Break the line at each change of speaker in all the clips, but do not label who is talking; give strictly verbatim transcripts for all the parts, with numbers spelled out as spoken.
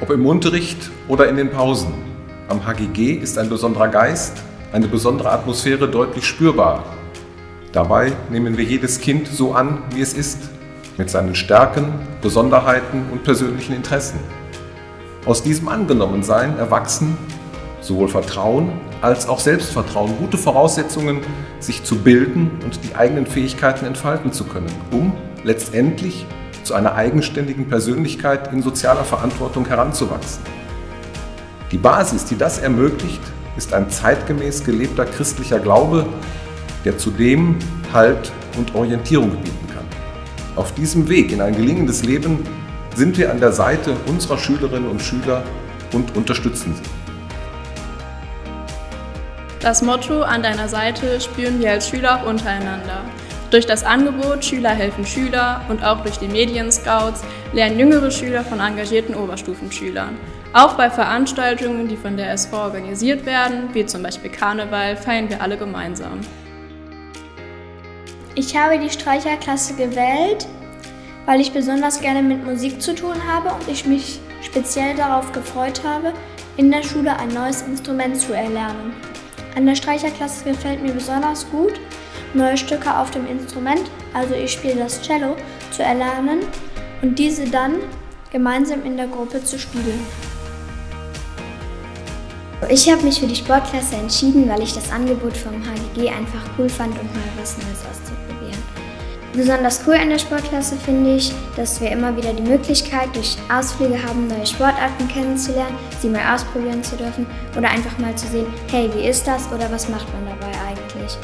Ob im Unterricht oder in den Pausen, am H G G ist ein besonderer Geist, eine besondere Atmosphäre deutlich spürbar. Dabei nehmen wir jedes Kind so an, wie es ist, mit seinen Stärken, Besonderheiten und persönlichen Interessen. Aus diesem Angenommensein erwachsen sowohl Vertrauen als auch Selbstvertrauen, gute Voraussetzungen, sich zu bilden und die eigenen Fähigkeiten entfalten zu können, um letztendlich zu einer eigenständigen Persönlichkeit in sozialer Verantwortung heranzuwachsen. Die Basis, die das ermöglicht, ist ein zeitgemäß gelebter christlicher Glaube, der zudem Halt und Orientierung bieten kann. Auf diesem Weg in ein gelingendes Leben sind wir an der Seite unserer Schülerinnen und Schüler und unterstützen sie.
Das Motto „An deiner Seite“ spüren wir als Schüler auch untereinander. Durch das Angebot „Schüler helfen Schüler“ und auch durch die Medienscouts lernen jüngere Schüler von engagierten Oberstufenschülern. Auch bei Veranstaltungen, die von der S V organisiert werden, wie zum Beispiel Karneval, feiern wir alle gemeinsam.
Ich habe die Streicherklasse gewählt, weil ich besonders gerne mit Musik zu tun habe und ich mich speziell darauf gefreut habe, in der Schule ein neues Instrument zu erlernen. An der Streicherklasse gefällt mir besonders gut, neue Stücke auf dem Instrument, also ich spiele das Cello, zu erlernen und diese dann gemeinsam in der Gruppe zu spielen.
Ich habe mich für die Sportklasse entschieden, weil ich das Angebot vom H G G einfach cool fand und mal was Neues auszuprobieren. Besonders cool an der Sportklasse finde ich, dass wir immer wieder die Möglichkeit durch Ausflüge haben, neue Sportarten kennenzulernen, sie mal ausprobieren zu dürfen oder einfach mal zu sehen, hey, wie ist das oder was macht man dabei eigentlich?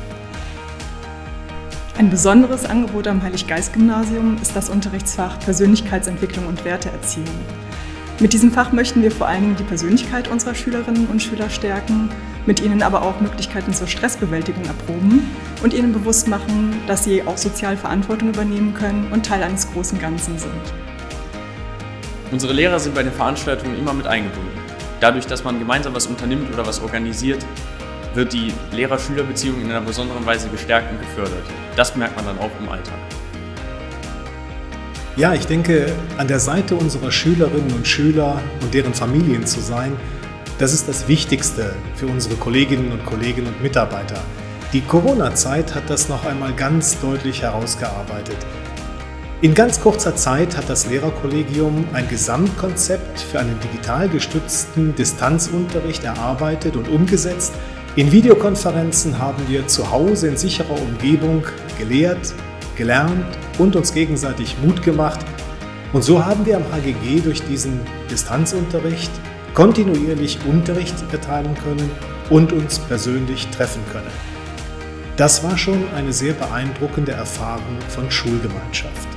Ein besonderes Angebot am Heilig-Geist-Gymnasium ist das Unterrichtsfach Persönlichkeitsentwicklung und Werteerziehung. Mit diesem Fach möchten wir vor allen Dingen die Persönlichkeit unserer Schülerinnen und Schüler stärken, mit ihnen aber auch Möglichkeiten zur Stressbewältigung erproben und ihnen bewusst machen, dass sie auch sozial Verantwortung übernehmen können und Teil eines großen Ganzen sind.
Unsere Lehrer sind bei den Veranstaltungen immer mit eingebunden. Dadurch, dass man gemeinsam was unternimmt oder was organisiert, wird die Lehrer-Schüler-Beziehung in einer besonderen Weise gestärkt und gefördert. Das merkt man dann auch im Alltag.
Ja, ich denke, an der Seite unserer Schülerinnen und Schüler und deren Familien zu sein, das ist das Wichtigste für unsere Kolleginnen und Kollegen und Mitarbeiter. Die Corona-Zeit hat das noch einmal ganz deutlich herausgearbeitet. In ganz kurzer Zeit hat das Lehrerkollegium ein Gesamtkonzept für einen digital gestützten Distanzunterricht erarbeitet und umgesetzt. In Videokonferenzen haben wir zu Hause in sicherer Umgebung gelehrt, gelernt und uns gegenseitig Mut gemacht. Und so haben wir am H G G durch diesen Distanzunterricht kontinuierlich Unterricht erteilen können und uns persönlich treffen können. Das war schon eine sehr beeindruckende Erfahrung von Schulgemeinschaft.